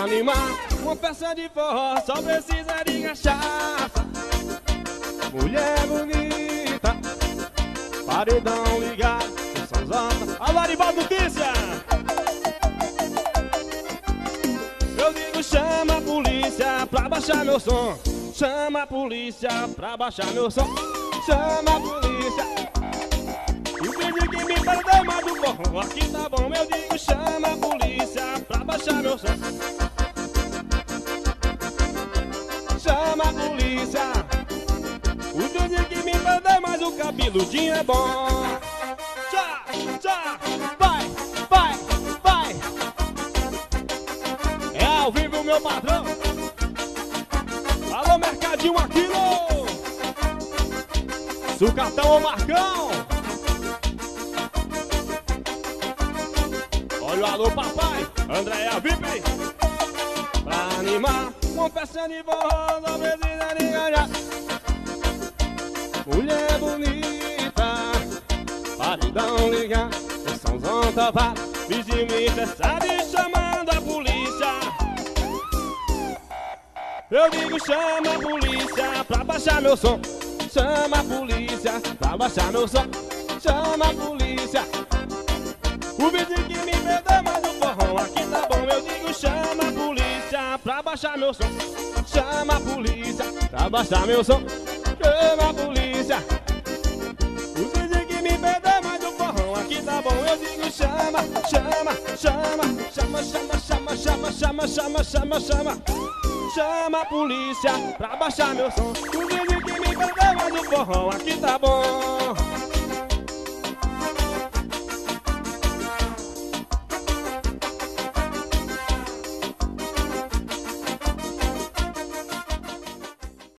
animar uma festa de forró só precisa de cachaça. Mulher bonita, paredão ligado, Sãozão. Alô, Arivaldo Notícia! Eu digo chama a polícia pra baixar meu som. Chama a polícia pra baixar meu som. Chama a polícia. E o vídeo que me perdeu mais do forró aqui tá bom. Eu digo chama a polícia pra baixar meu som. Chama a polícia. O vídeo que me perdeu mais o cabeludinho é bom. Tchá, tchá, vai, vai, vai. É ao vivo meu patrão. Alô, Mercadinho Aquino. Sucatão ou Marcão. Olha o alô, papai. Andréia VIP. Pra animar uma festa de forró, não precisa de ganhar. Mulher bonita, paredão ligar, o Sãozão tava, vizinho me interessado e chamando a polícia. Eu digo chama a polícia pra baixar meu som. Chama a polícia pra baixar meu som. Chama a polícia. O vizinho que me perdeu mais no forró aqui tá bom. Eu digo chama a polícia pra baixar meu som. Chama a polícia pra baixar meu som. Chama a polícia. O vizinho que me perdeu mais no forró aqui tá bom. Eu digo chama, chama, chama, chama, chama, chama, chama, chama, chama, chama, chama. Chama a polícia pra baixar meu som. O vizinho que me perdeu mais no forró aqui tá bom.